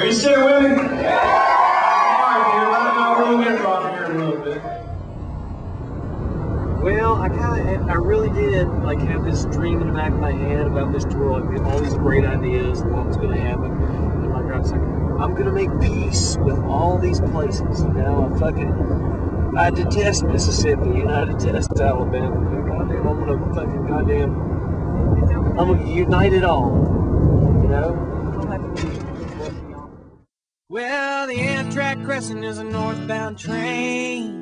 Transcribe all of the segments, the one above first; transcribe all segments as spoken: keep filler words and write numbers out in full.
you still with me? Yeah! Alright, man, let me know we'll get rocking here in a little bit. Well, I kind of, I really did like have this dream in the back of my head about this tour, like all these great ideas and what was going to happen. And like I was like, I'm going to make peace with all these places. You know, I fucking, I detest Mississippi and I detest Alabama. Goddamn, I'm going to fucking goddamn, I'm going to unite it all. You know? Well, the Amtrak Crescent is a northbound train.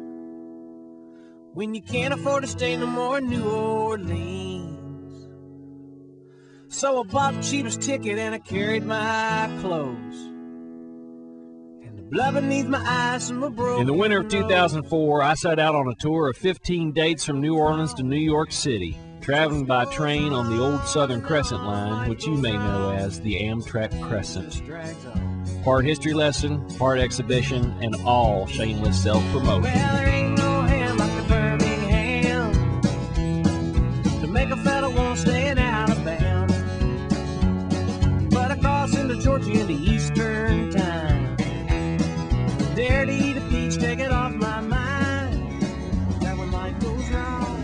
When you can't afford to stay no more in New Orleans. So I bought the cheapest ticket and I carried my clothes. And the blood beneath my eyes from a broken. In the winter of two thousand four, I set out on a tour of fifteen dates from New Orleans to New York City, traveling by train on the old Southern Crescent Line, which you may know as the Amtrak Crescent. Part history lesson, part exhibition, and all shameless self-promotion. Well, there ain't no ham like the Birmingham to make a fella want to stay in Alabama. But I cross into Georgia in the Eastern time. Dare to eat a peach, take it off my mind. That when life goes wrong.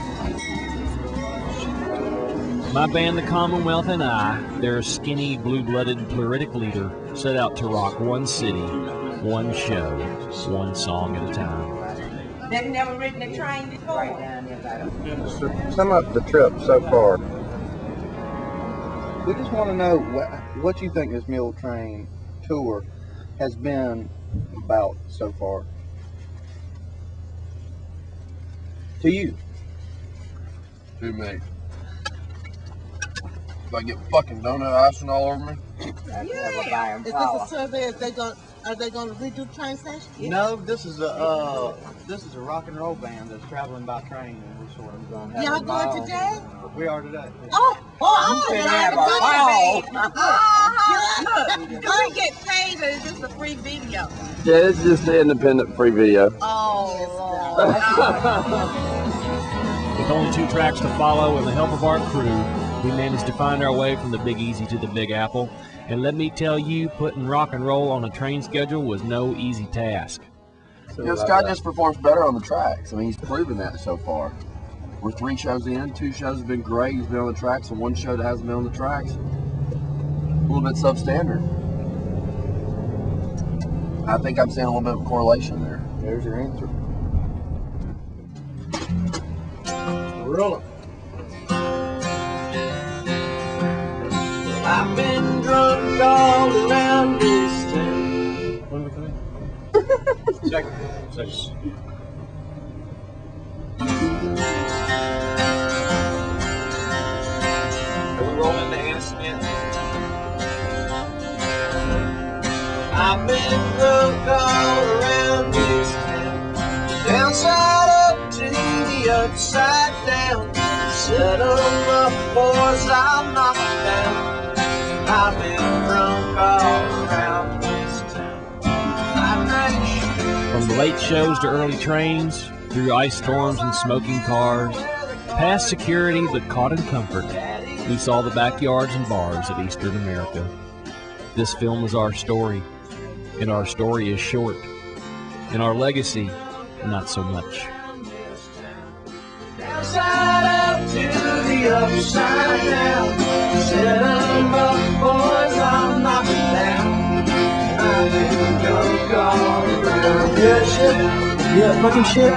My band, the Commonwealth, and I, their skinny, blue-blooded politic leader, set out to rock one city, one show, one song at a time. They've never ridden a train before. Sum up the trip so far. We just want to know what, what you think this Mule Train tour has been about so far. To you. To me. Do I get fucking donut icing all over me? Yeah. Is this a survey? Is they going? Are they going to redo the train station? Yeah. No, this is a uh, this is a rock and roll band that's traveling by train, and we're sort of going. Y'all going today? We are today. Oh, oh, You I'm have a ball. Look, do we get paid or is this a free video? Yeah, it's just an independent free video. Oh, With only two tracks to follow and the help of our crew, we managed to find our way from the Big Easy to the Big Apple. And let me tell you, putting rock and roll on a train schedule was no easy task. You know, Scott just performs better on the tracks. I mean, he's proven that so far. We're three shows in, two shows have been great, he's been on the tracks, and one show that hasn't been on the tracks, a little bit substandard. I think I'm seeing a little bit of a correlation there. There's your answer. Roll it. I've been drunk all around this town. When are we coming? Second. Second. Are we rolling the Anna Smith? I've been drunk all around this town. Downside up to the upside down. Set 'em up, boys, I'll knock 'em down. I've been drunk all around this town. From the late shows to early trains, through ice storms and smoking cars, past security but caught in comfort, we saw the backyards and bars of Eastern America. This film is our story, and our story is short, and our legacy, not so much. Downside up to the upside down. Set 'em up, boys, I'll knock 'em down. I've been drunk all around. Yeah, shit. Yeah, fucking shit.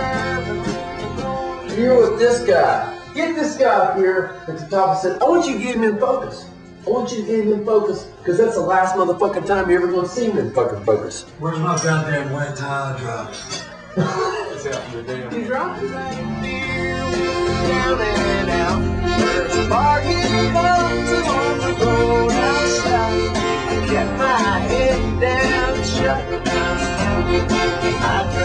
You're with this guy. Get this guy up here at the top and said, I want you to get him in focus. I want you to get him in focus, because that's the last motherfucking time you're ever going to see him in fucking focus. Where's my goddamn wet tile drops? You dropped it. Down and out. There's a bargain boat on the road outside. I kept my head down and shut my mouth. I